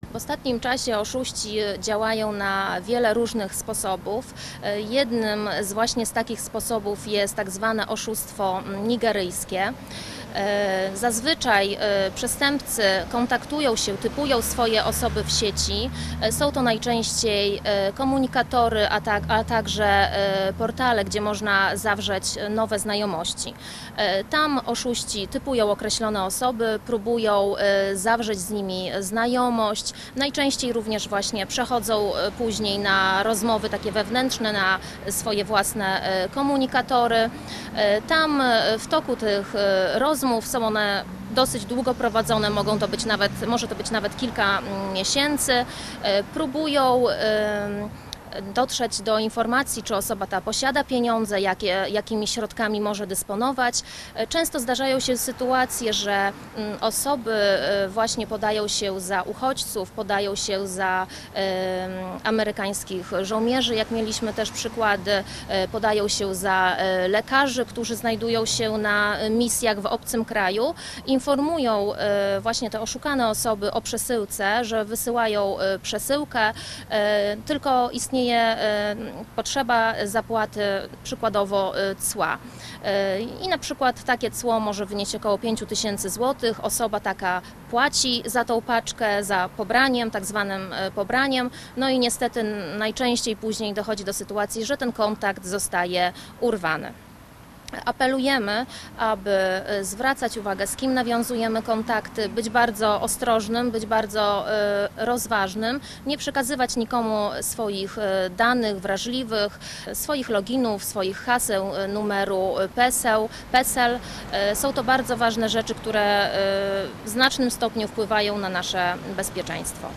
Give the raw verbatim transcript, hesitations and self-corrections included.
W ostatnim czasie oszuści działają na wiele różnych sposobów. Jednym z właśnie z takich sposobów jest tak zwane oszustwo nigeryjskie. Zazwyczaj przestępcy kontaktują się, typują swoje osoby w sieci. Są to najczęściej komunikatory, a, tak, a także portale, gdzie można zawrzeć nowe znajomości. Tam oszuści typują określone osoby, próbują zawrzeć z nimi znajomość. Najczęściej również właśnie przechodzą później na rozmowy takie wewnętrzne, na swoje własne komunikatory. Tam w toku tych rozmów są one dosyć długo prowadzone, mogą to być nawet, może to być nawet kilka miesięcy. Próbują dotrzeć do informacji, czy osoba ta posiada pieniądze, jakie, jakimi środkami może dysponować. Często zdarzają się sytuacje, że osoby właśnie podają się za uchodźców, podają się za amerykańskich żołnierzy, jak mieliśmy też przykłady, podają się za lekarzy, którzy znajdują się na misjach w obcym kraju, informują właśnie te oszukane osoby o przesyłce, że wysyłają przesyłkę, tylko istnieje potrzeba zapłaty przykładowo cła. I na przykład takie cło może wynieść około pięć tysięcy złotych. Osoba taka płaci za tą paczkę, za pobraniem, tak zwanym pobraniem. No i niestety najczęściej później dochodzi do sytuacji, że ten kontakt zostaje urwany. Apelujemy, aby zwracać uwagę, z kim nawiązujemy kontakty, być bardzo ostrożnym, być bardzo rozważnym, nie przekazywać nikomu swoich danych wrażliwych, swoich loginów, swoich haseł, numeru PESEL. PESEL. Są to bardzo ważne rzeczy, które w znacznym stopniu wpływają na nasze bezpieczeństwo.